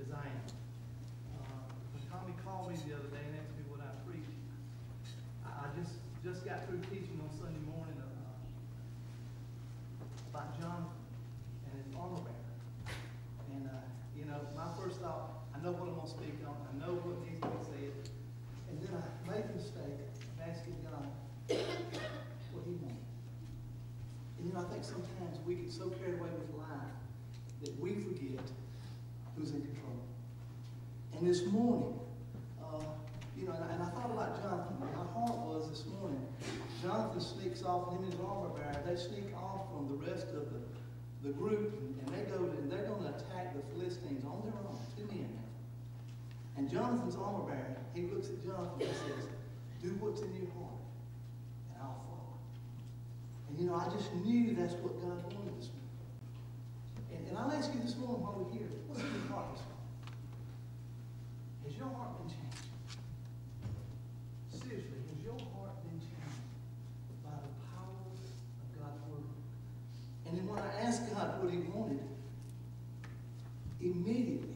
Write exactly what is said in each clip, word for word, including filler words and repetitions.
as I am. Uh, when Tommy called me the other day and asked me what I preach, I, I just just got through teaching on Sunday morning uh, about Jonathan and his armor bearer. And, uh, you know, my first thought, I know what I'm going to speak on. I know what needs to be said. And then I made the mistake of asking God what he wanted. And, you know, I think sometimes we get so carried away with life that we forget who's in control. And this morning, uh, you know, and I, and I thought about Jonathan. My heart was this morning, Jonathan sneaks off, and him and his armor bearer, they sneak off from the rest of the, the group, and, and they go and they're going to attack the Philistines on their own, two men now. And Jonathan's armor bearer, he looks at Jonathan and says, do what's in your heart, and I'll follow. And you know, I just knew that's what God wanted this morning. And, and I'll ask you this morning while we're here, what's in your heart this morning? Has your heart been changed? Seriously, has your heart been changed by the power of God's word? And then when I asked God what he wanted, immediately,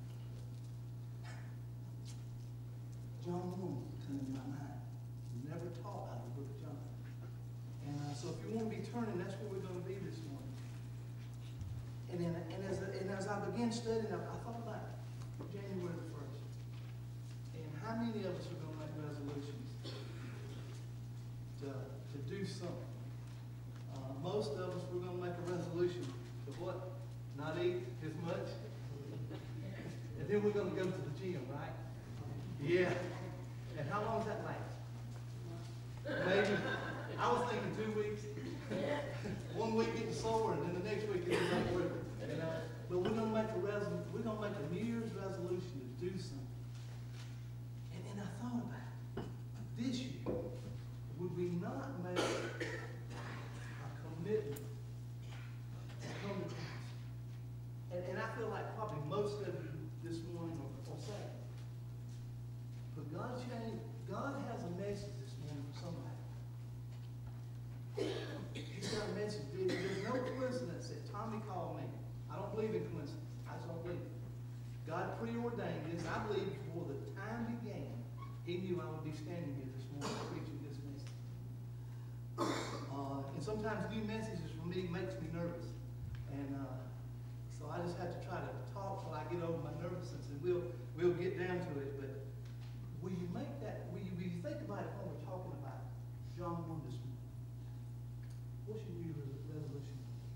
John one came into my mind. Never taught out of the book of John. And uh, so if you want to be turning, that's where we're going to be this morning. And, then, and, as, and as I began studying, I, I thought about January the first. And how many of us are going to make resolutions to, to do something? Uh, most of us, we're going to make a resolution to what? Not eat as much. And then we're going to go to the gym, right? Yeah. And how long does that last? Maybe. I was thinking two weeks. One week getting sore, and then the next week getting like river. You know? But we're gonna make a resolution. We're gonna make a New Year's resolution to do something. And, and I thought about it. This year, would we not make a commitment to come to Christ? And, and I feel like probably most of you this morning are, are saved. But God changed, God has a message this morning for somebody. He's got a message. There's no coincidence that Tommy called me. I don't believe in coincidence. I just don't believe it. God preordained this. I believe before the time began, he knew I would be standing here this morning preaching this message. Uh, and sometimes new messages for me makes me nervous. And uh, so I just have to try to talk till I get over my nervousness, and we'll, we'll get down to it. But will you make that, will you, will you think about it when we're talking about John one this morning? What's your new resolution?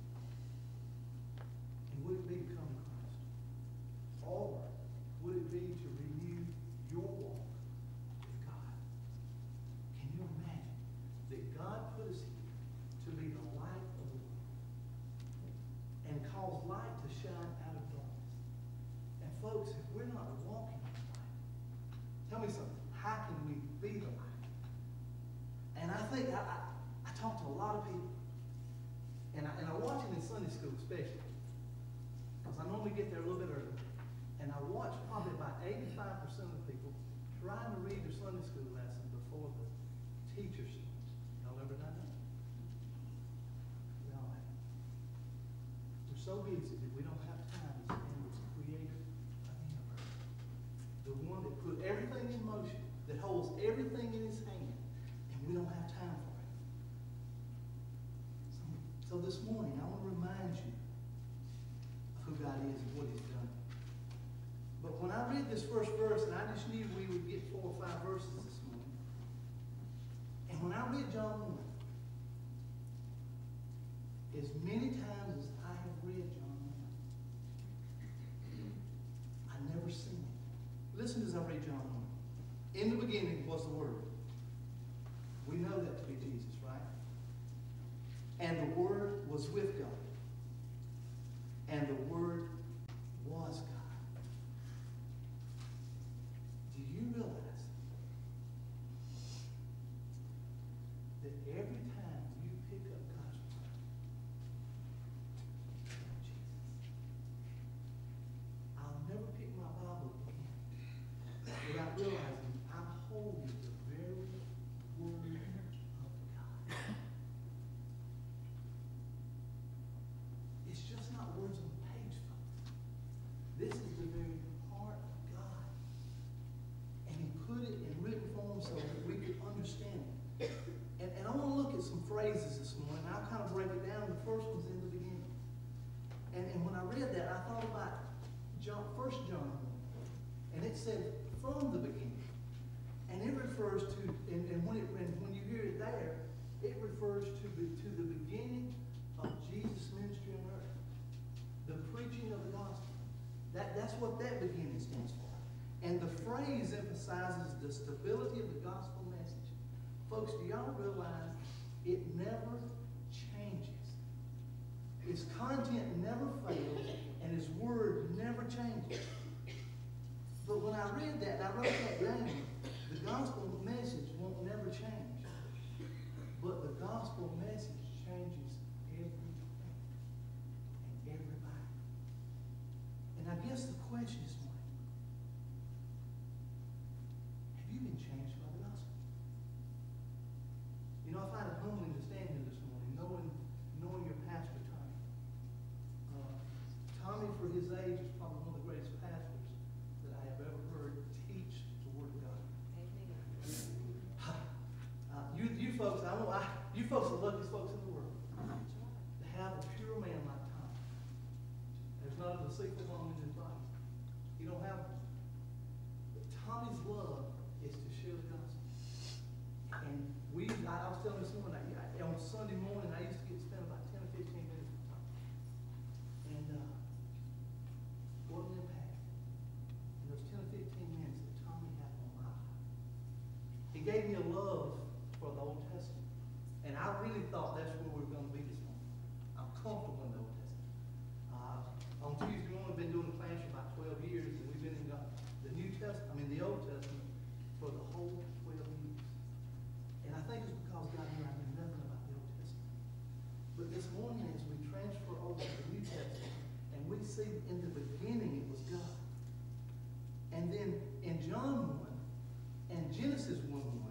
And would it be to come to Christ? Or would it be to renew your walk with God? Can you imagine that God put us here to be the light of the world and cause light to shine out of darkness? And folks, if we're not walking in the light, tell me something. How can we be the light? And I think I, I, I talk to a lot of people. And I, and I watch it in Sunday school especially, because I normally get there a little bit early. And I watch probably about eighty-five percent of the people trying to read their Sunday school lesson before the teacher starts. Y'all ever done that? We all have. We're so busy that we don't have time to spend with the creator of the universe. The one that put everything in motion, that holds everything in his hand, and we don't have time for it. So this morning, I want to remind you of who God is and what he's done. But when I read this first verse, and I just knew we would get four or five verses this morning, and when I read John one, as many times as I have read John one, I never seen it. Listen as I read John one. In the beginning was the Word. We know that to be Jesus, right? And the Word was with God. And the Word was God. Do you realize that every time you pick up God's Word, Jesus, I'll never pick my Bible again without realizing I'm holding the very Word of God. It's just not words on the page, folks. This is the very phrases this morning. I'll kind of break it down. The first one's in the beginning. And, and when I read that, I thought about John, First John one. And it said, from the beginning. And it refers to, and, and when, it, and when you hear it there, it refers to the, to the beginning of Jesus' ministry on earth. The preaching of the gospel. That, that's what that beginning stands for. And the phrase emphasizes the stability of the gospel message. Folks, do y'all realize it never changes? Its content never fails, and his word never changes. But when I read that, and I wrote that down, the gospel message won't never change. But the gospel message changes everything and everybody. And I guess the question is, have you been changed by the gospel? You know, I find it humbling to stand here this morning, knowing, knowing your pastor, Tommy. Uh, Tommy, for his age, is probably one of the greatest pastors that I have ever heard teach the Word of God. Uh, you, you folks, I know, I, you folks are the luckiest folks in the world to have a pure man like Tommy. There's not a deceitful woman in his body. You don't have one. But Tommy's love is to share the gospel. And we, I, I was telling this morning, I, I, on Sunday morning, I used to get spend about ten or fifteen minutes with Tommy. And uh, what an impact. And those ten or fifteen minutes that Tommy had on my life. He gave me a love for the Old Testament. And I really thought that's where we were going to be this morning. I'm comfortable in the Old Testament. Uh, on Tuesday morning, we've been doing the class for about twelve years, and we've been in the, the New Testament, I mean the Old Testament, for the whole twelve years. And I think it's because God knew I knew nothing about the Old Testament. But this morning, as we transfer over to the New Testament, and we see in the beginning it was God. And then in John one and Genesis one one,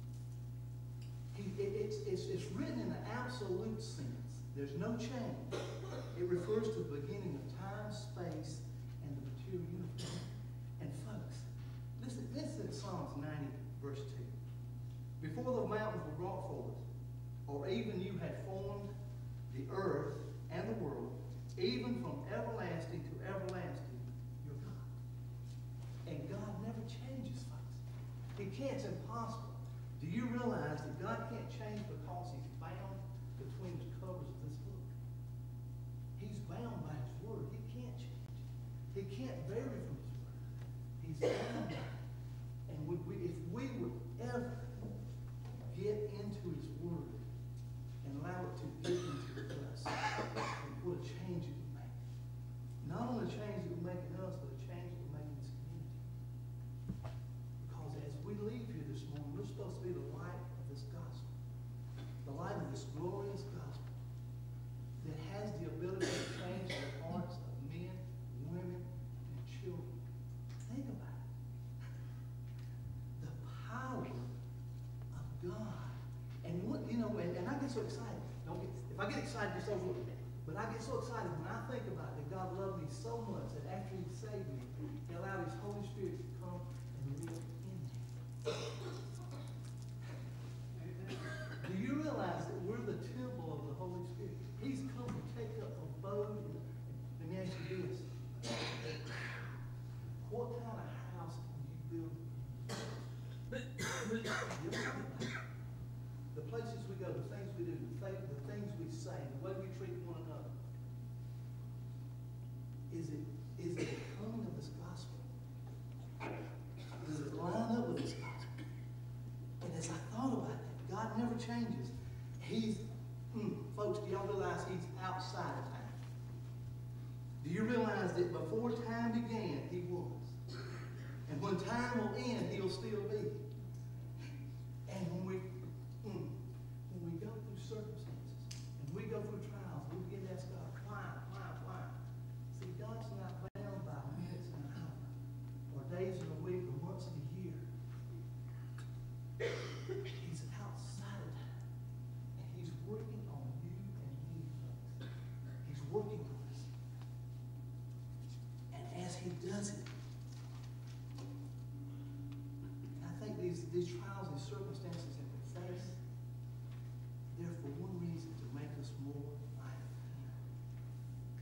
he, it, it's, it's, it's written in an absolute sense. There's no change. It refers to the beginning of time, space, and the material universe. And folks, listen, listen to Psalms ninety, verse two. Before the mountains were brought forth, or even you had formed the earth and the world, even from everlasting to everlasting, you're God. And God never changes, folks. He can't. It's impossible. Do you realize that God can't change because he's bound between the covers of this book? He's bound by his word. He can't change. He can't vary from his word. He's bound by it. And would we, if we would ever get into his word and allow it to get into us, what a change it would make. Not only a change it would make in us, but a change it would make in this community. Because as we leave here this morning, we're supposed to be the light of this gospel. The light of this glorious gospel that has the ability to change the hearts of men, women, and children. Think about it. The power of God. And what, you know, and, and I get so excited. Don't get, if I get excited, just overlook it. But I get so excited when I think about it, that God loved me so much that after he saved me, he allowed his Holy Spirit to come and live in me. Do you realize that we're the temple of the Holy Spirit? He's come to take up abode. In, let me ask you this. What kind of house can you build? The places we go, the things we do, the, th the things we say, the way we treat one another. Is it, is it the coming of this gospel? Does it line up with this gospel? And as I thought about that, God never changes. He's, mm, folks, do y'all realize he's outside of time? Do you realize that before time began, he was? And when time will end, he'll still be. And when we, mm, when we go through circumstances, and we go through trials, we begin to ask God, why, why, why? See, God's not bound by minutes and an hour, or days in a week, or months in a year. He's outside of time. And he's working on you and me, folks. He's working on us. And as he does it, I think these, these trials and circumstances that we face, they're for one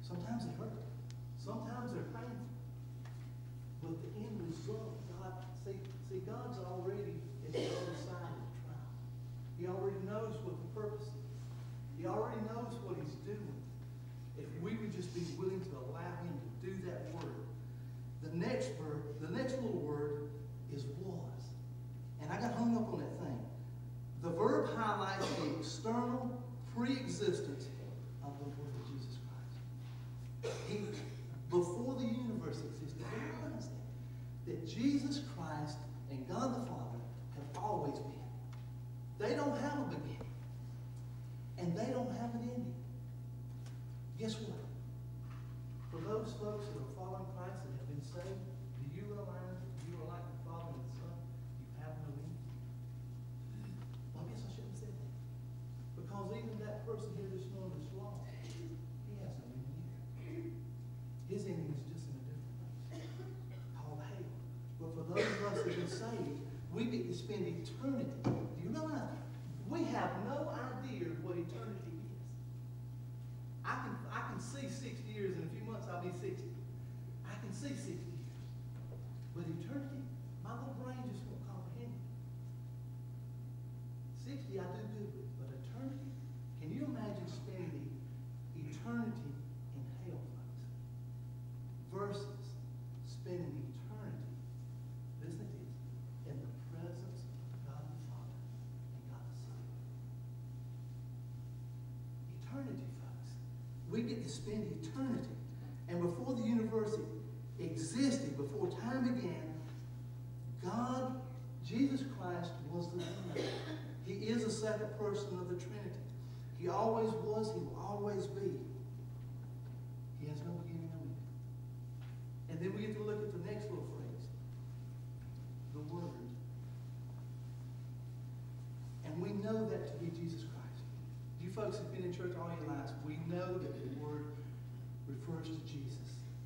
Sometimes they hurt. Sometimes they're painful. But the end result, God, see, see, God's already at the other side of the trial. He already knows what the purpose is. He already knows what He's doing. If we would just be willing to allow Him to do that word. The next word, the next little word is was. And I got hung up on that thing. The verb highlights the external pre-existence of the Word of Jesus Christ. He, before the universe existed, do you realize that? That Jesus Christ and God the Father have always been. They don't have a beginning. And they don't have an ending. Guess what? For those folks that are following Christ and have been saved, do you realize that you are like the Father and the Son? You have no ending. Well, I guess I shouldn't have said that. Because even that person here this morning that's lost, he has no ending either. His ending is just in a different place, called hell. But for those of us that have been saved, we get to spend eternity. Do you realize that? We have no idea what eternity is. I can, I can see sixty years. In a few months, I'll be sixty. I can see sixty years. But eternity, my little brain just won't comprehend it. sixty, I do good with. But eternity, can you imagine spending eternity in hell, folks? Versus spending eternity, listen to this, in the presence of God the Father and God the Son. Eternity, folks. We get to spend eternity. And before the universe existed, before time began, God, Jesus Christ, was the Son. He is the second person of the Trinity. He always was, He will always be. He has no beginning, no end. And then we get to look at the next little phrase, the Word. And we know that to be Jesus Christ. You folks have been in church all your lives. We know that the Word refers to Jesus.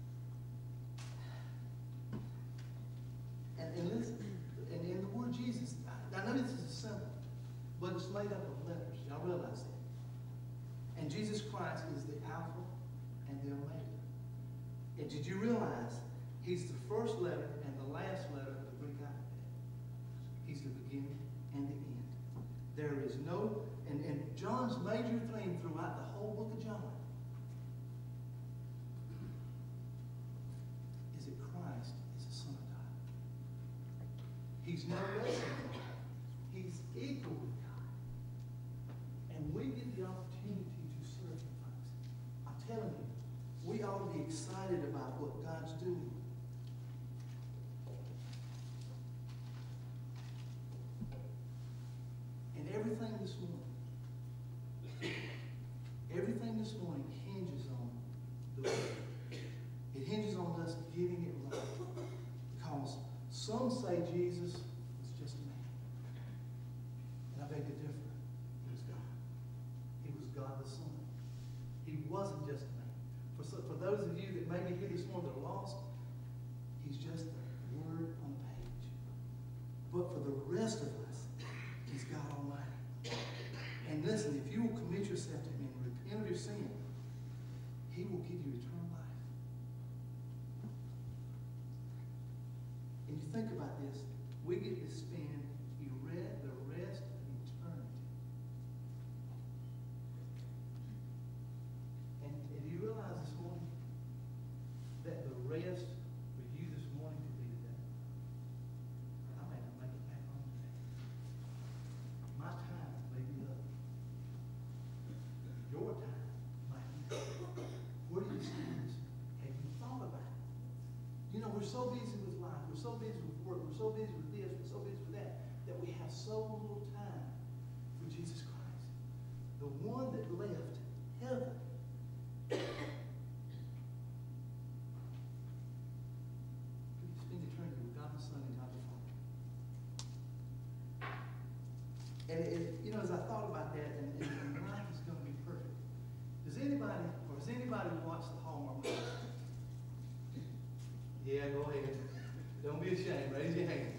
And, and listen, and in the word Jesus, I know this is a symbol, but it's made up of letters. Y'all realize that? And Jesus Christ is the Alpha and the Omega. And did you realize He's the first letter and the last letter of the Greek alphabet? He's the beginning and the end. There is no, and, and John's major theme throughout the whole book of John is that Christ is the Son of God. He's no less than God. He's equal with God. And we get the opportunity to serve Him, folks. I'm telling you, we ought to be excited about what God's doing. And everything this morning, everything this morning hinges on the Word. It hinges on us getting it right. Because some say Jesus was just a man. And I beg to differ. He was God. He was God the Son. He wasn't just a man. For, so, for those of you that may be here this morning that are lost, He's just the word on the page. But for the rest of us, He's God Almighty. And listen, if you will commit yourself to Him and repent of your sin, He will give you eternal life. And you think about this, we get to spend the rest of eternity. And, and do you realize this morning that the rest for you this morning could be today? I may not make it back home today. My time may be up. Your time might be up. Where do you stand this? Have you thought about it? You know, we're so busy with life. We're so busy with work. We're so busy with this. We're so busy with that. That we have so little time for Jesus Christ. The one that left heaven. You spend eternity with God the Son and God the Father. And it, you know, as I thought about that, and, and, and life is going to be perfect. Does anybody, or has anybody watched the Hallmark movies? Yeah, go ahead. Don't be ashamed. Raise your hand.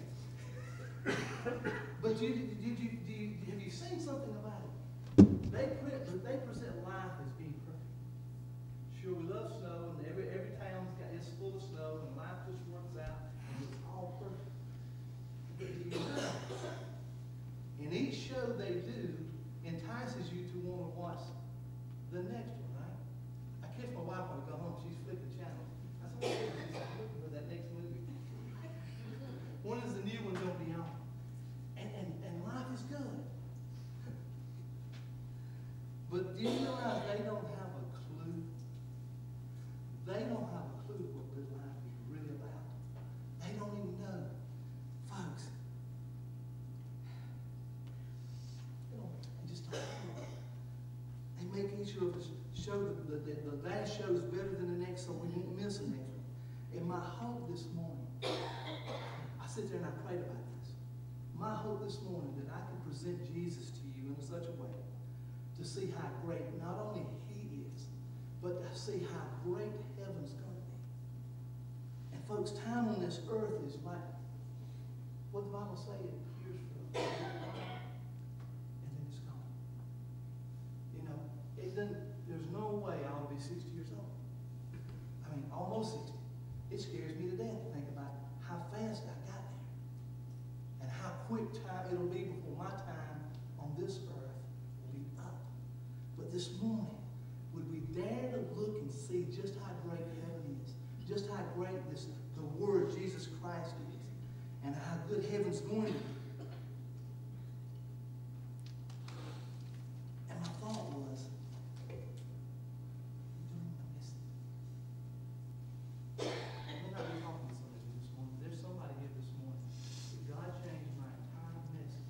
But you, did you, did you, have you seen something about it? They, pre they present life as being perfect. sure we love snow, and every every town's got it's full of snow, and life just works out, and it's all perfect. But do you know, and each show they do entices you to want to watch the next one, right? I catch my wife when I go home, she's flipping channels. I said, "What is this? I'm looking for that next movie. When is the new one going to be on?" And, and, and life is good. But do you realize they don't have a clue? They don't have a clue what good life is really about. They don't even know. Folks, they don't, they just don't know. They make each of us show that the, the, the last show is better than the next, so we won't miss the next one. And my hope this morning, I sit there and I prayed about this. My hope this morning that I can present Jesus to you in such a way to see how great not only he is, but to see how great heaven's going to be. And folks, time on this earth is like what the Bible says, it appears for a little while, and then it's gone. You know, it doesn't, there's no way I ought to be sixty years old. I mean, almost sixty. It scares me to death to think about how fast I got there and how quick time it'll be before my time on this earth will be up. But this morning, would we dare to look and see just how great heaven is, just how great this the Word Jesus Christ is, and how good heaven's going to be? And my thought was, you don't want to miss it. I may not be talking to somebody this morning. There's somebody here this morning that God changed my entire message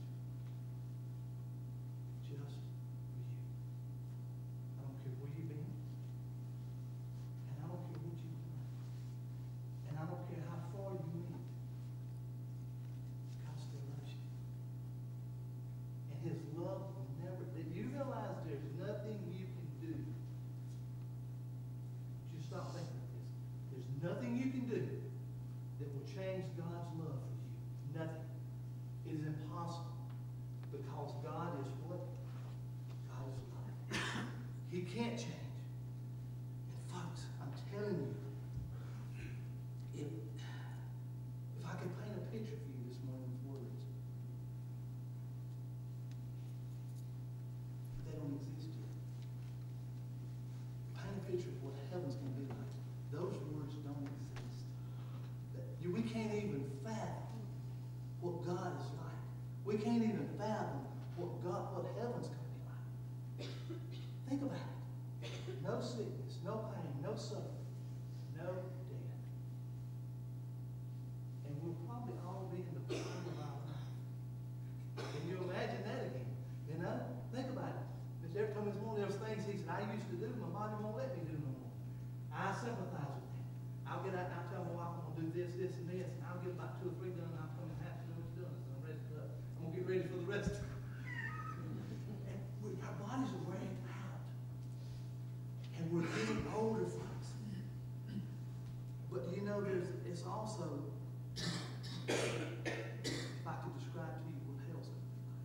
just for you. I don't care where you've been, and I don't care what you've done, and I don't care how far you went. God still loves you. And his love will never, did you realize there's nothing you can do? Just stop thinking of this. There's nothing you can do that will change God's love for you. Nothing. It is impossible. Because God is what? God is love. He can't change. And folks, I'm telling you, if, if I could paint a picture for you this morning with words, they don't exist yet. Paint a picture of what heaven's going to be like. Those words don't exist. That you, we can't even fathom what God is like. We can't even fathom what God, what heaven's going to be like. Think about it. No sickness, no pain, no suffering, no death. And we'll probably all be in the prime of our life. Can you imagine that again? You know? Think about it. Because every time this morning, there's things he said I used to do, my body won't let me do no more. I sympathize with that. I'll get out and I'll tell my wife I'm going to do this, this, and this, and I'll get about two or three done, and I'll come in half to do what you're doing. So I'm ready to go. I'm going to get ready for the rest. And we, our bodies are wearing out. And we're getting older, folks. But do you know there's it's also, if I could describe to you what hell's going to be like.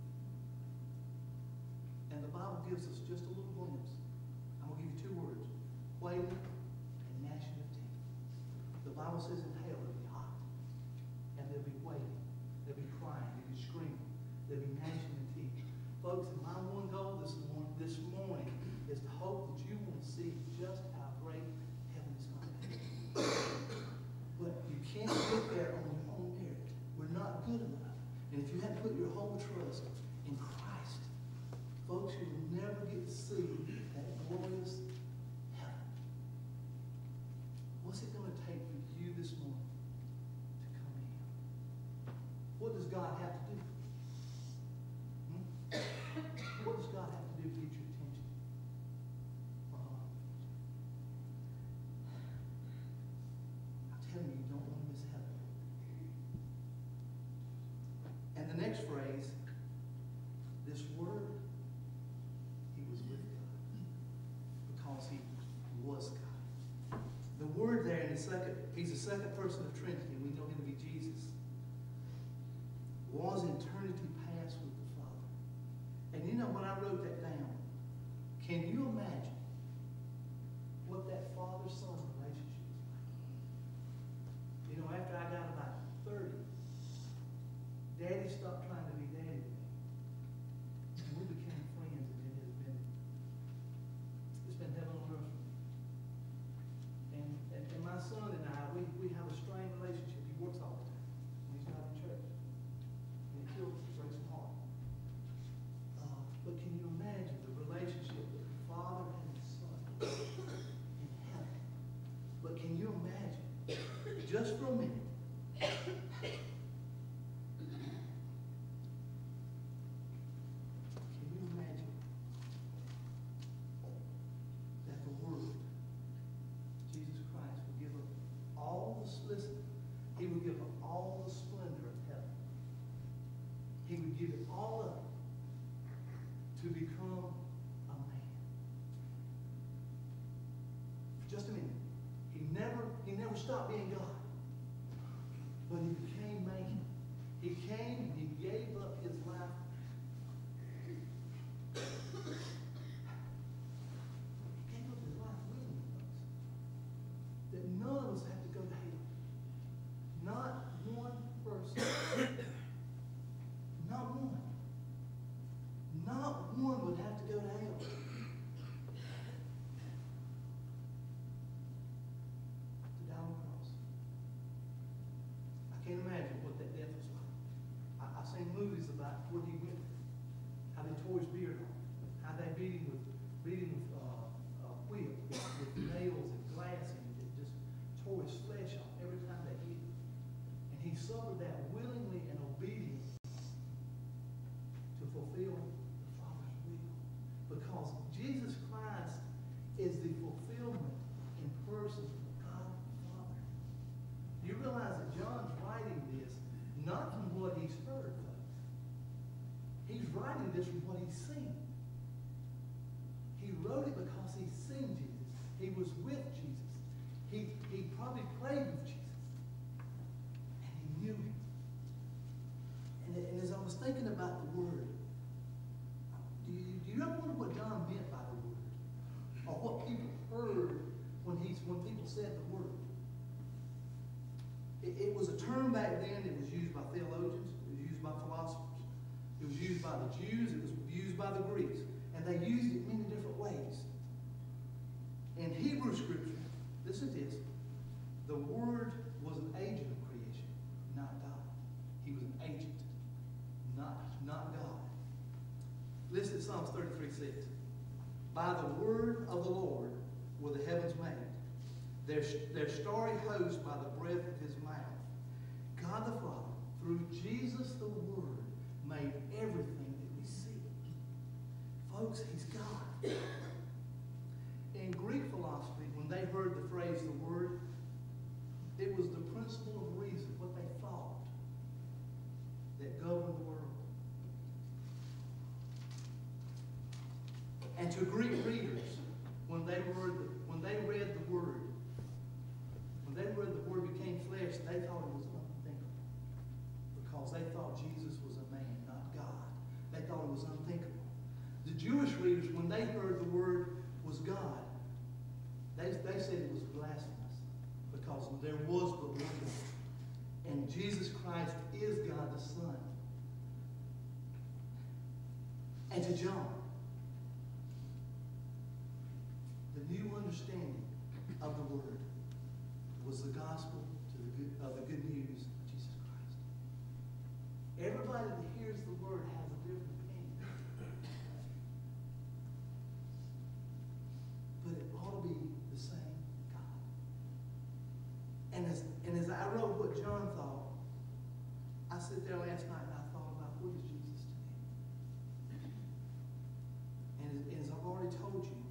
And the Bible gives us just a little glimpse. I'm going to give you two words. Wailing and gnashing of teeth. The Bible says in hell it'll be hot. And there'll be wailing. There'll be crying. There'll be screaming. There'll be gnashing of teeth. Folks, and my one goal this morning, this morning is to hope that you will see just how great heaven is going to be. But you can't get there on your own merit. We're not good enough. And if you haven't put your whole trust in Christ, folks, you will never get to see that glorious heaven. What's it going to take for you this morning to come in? What does God have to do? Hmm? What does God have to do to get your attention? Uh, I'm telling you, you don't want to miss heaven. And the next phrase, this word, he was with God because he was God. The word there in the second, he's the second person of Trinity, and we know him to be Jesus, was in eternity past with the Father. And you know, when I wrote that down, can you imagine what that father-son relationship is like. You know, after I got about thirty, Daddy stopped trying to be Daddy to me. And we became friends, and it has been, it's been heaven on earth for me. And, and, and my son and I, we, we have a strained relationship. He works all the time. He's not in church. And it kills, breaks my heart. Uh, but can you imagine the relationship with the father and the son in heaven? But can you imagine, just for a minute, can you imagine that the Word, Jesus Christ, would give up all the, listen, He would give up all the splendor of heaven. He would give it all up to become a man. Just a minute. He never, he never stopped being God. But he became man. He came and he gave up his life. He gave up his life willingly, folks. That none of us have to go to hell. Not one person. Not one. Not one would have to go to hell. To die on the cross. I can't imagine what that death was like. I, I've seen movies about what he went through. How they tore his beard off. How they beat him with, beat him with uh, a whip, with, with nails and glass, and it just tore his flesh off every time they hit him. And he suffered that willingly and obediently to fulfill the Father's will. Because Jesus Christ is the fulfillment in person of God the Father. You realize that John's writing this not from what he's heard, folks. He's writing this from what he's seen. He wrote it because he's seen Jesus. He was with Jesus. He, he probably played with Jesus. And he knew him. And, and as I was thinking about the Word, do you, do you ever wonder what John meant by the Word? Or what people heard when, he's, when people said the Word? It, it was a term back then that was used by theologians. It was used by philosophers. It was used by the Jews. It was used by the Greeks. And they used it many different ways. In Hebrew Scripture, listen to this, the Word was an agent of creation, not God. He was an agent, not, not God. Listen to Psalms thirty-three six. By the word of the Lord were the heavens made, their, their starry host by the breath of his mouth. God the Father, through Jesus the Word, made everything that we see. Folks, he's God. In Greek philosophy, when they heard the phrase the Word, it was the principle of reason, what they thought, that governed the world. And to Greek readers, when they read the, when they read the Word, when they read the Word became flesh, they thought it was unthinkable. Because they thought Jesus was a man, not God. They thought it was unthinkable. The Jewish readers, when they heard the Word was God, they, they said it was blasphemous. Because there was but one God. And Jesus Christ is God the Son. And to John, the new understanding of the Word was the gospel to the good, of the good news of Jesus Christ. Everybody that hears the Word has a different opinion. But it ought to be the same God. And as, and as I wrote what John thought, I sat there last night and I thought about what is Jesus to me. And as, and as I've already told you,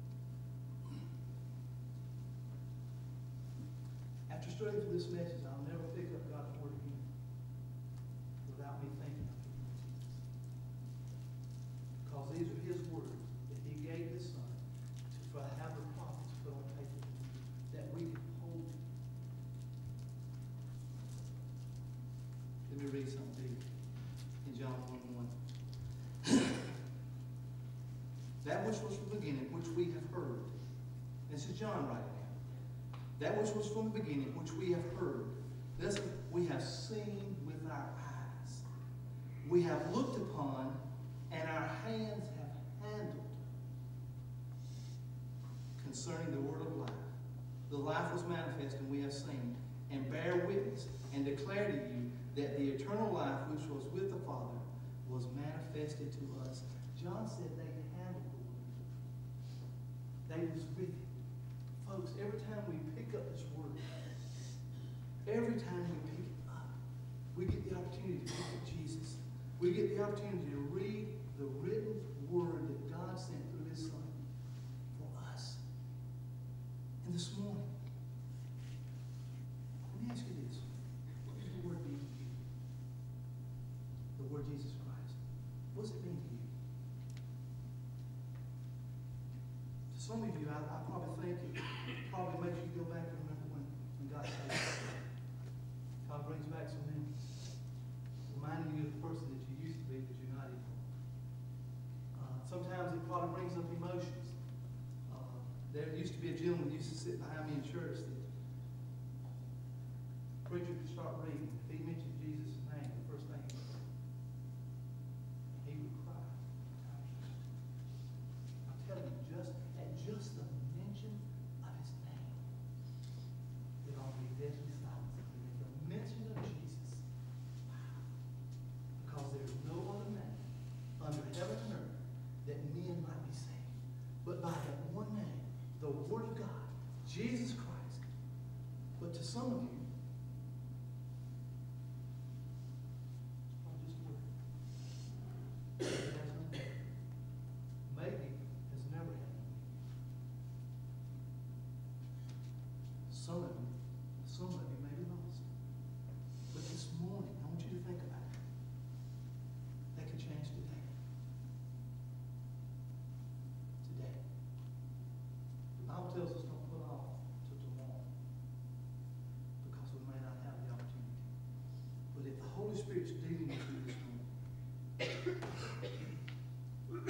after studying through this message, I'll never pick up God's Word again without me thinking of Him. Because these are His words that He gave His Son to for have the prophets put on paper that we can hold to. Let me read something to you in John one one. That which was from the beginning, which we have heard, This is John writing now. That which was from the beginning, which we have heard. Listen, we have seen with our eyes. We have looked upon, and our hands have handled concerning the word of life. The life was manifest, and we have seen, and bear witness, and declare to you that the eternal life which was with the Father was manifested to us. John said they handled the word. They was with it. Folks, every time we pick up this word, every time we pick it up, we get the opportunity to look at Jesus. We get the opportunity to read the written word that God sent through his Son for us. And this morning, let me ask you this. What does the word mean to you? The word Jesus Christ. What does it mean to you? To some of you, I, I probably think it probably makes you go back and remember when, when God saved you. God brings back some memories, reminding you of the person that you used to be that you're not anymore. Uh, sometimes it probably brings up emotions. Uh, there used to be a gentleman who used to sit behind me in church that the preacher could start reading. If he mentioned Jesus' name, the first thing he would say, he would cry. I'm telling you, just at just the mention of his name, it ought to be deadly silence. At the mention of Jesus, wow. Because there's no other name under heaven and earth that men might be saved, but by that one name, the Word of God, Jesus Christ. But to some of you, it's just a word. It has no meaning. Maybe has never had no meaning. Some of you, some of you may be lost. But this morning, I want you to think about it. That could change today. Today. The Bible tells us don't put off till tomorrow, because we may not have the opportunity. But if the Holy Spirit's dealing with you this morning, would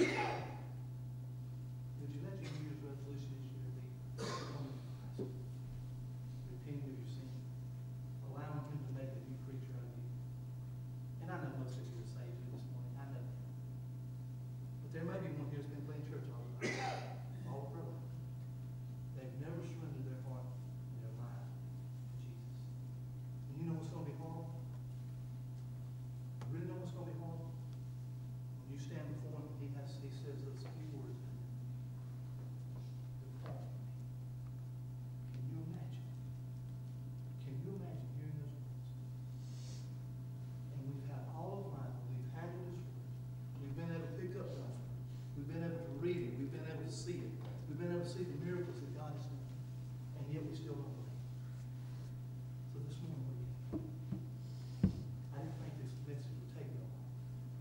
you let your New Year's resolution this year be coming to Christ, repenting of your sin, allowing him to make a new creature out of you? And I know most of you are saved here this morning. I know that. But there may be one here who's been playing church all the time, all of their life. They've never surrendered their heart and their life to Jesus. And you know what's going to be hard? You really know what's going to be hard? When you stand before him, he has he says those few words in there. Depart from me. Can you imagine? Can you imagine hearing those words? And we've had all of life, we've handled his word. We've been able to pick up God's word. We've been able to read it. We've been able to see it. We've been able to see the miracles that God has done. And yet we still don't believe. So this morning, what do you think? I didn't think this message would take me long.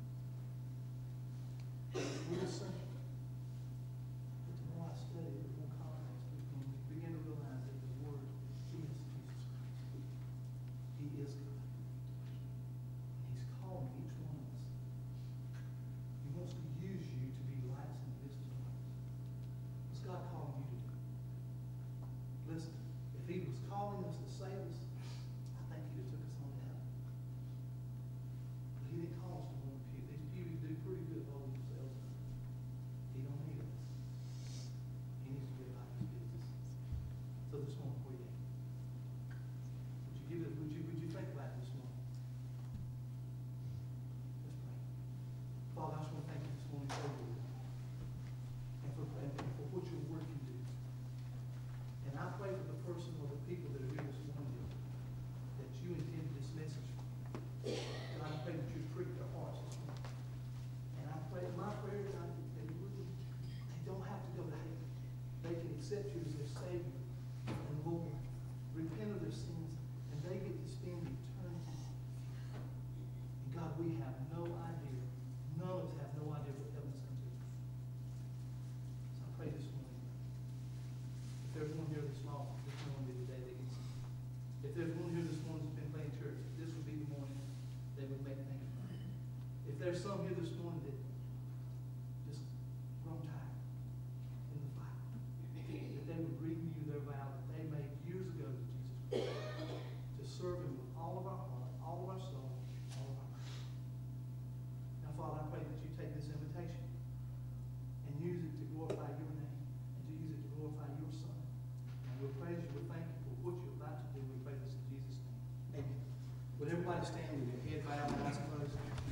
It's real simple. But the more I study it, the more context we can begin to realize that the Word is Jesus Christ. He is God. And he's calling each one of us. He wants to use you to be lights in the midst of darkness. What's God calling you to do? Listen, if he renew their vow that they made years ago to Jesus Christ, to serve him with all of our heart, all of our soul, all of our mind. Now, Father, I pray that you take this invitation and use it to glorify your name and to use it to glorify your Son. And we'll praise you, we'll thank you for what you're about to do. We pray this in Jesus' name. Amen. Would everybody stand with your head bowed and eyes closed?